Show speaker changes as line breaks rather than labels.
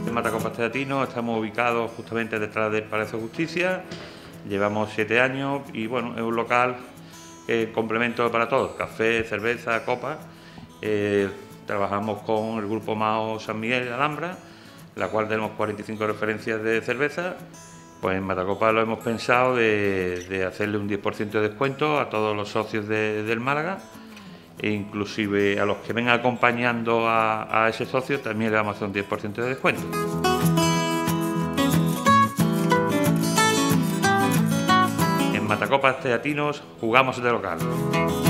Matacopas Teatinos estamos ubicados justamente detrás del Palacio de Justicia. Llevamos 7 años y bueno, es un local complemento para todos, café, cerveza, copas. Trabajamos con el grupo Mao San Miguel de Alhambra, la cual tenemos 45 referencias de cerveza. Pues en Matacopas lo hemos pensado de hacerle un 10% de descuento a todos los socios del Málaga, e inclusive a los que vengan acompañando a ese socio también le vamos a hacer un 10% de descuento. En Matacopas Teatinos jugamos de local.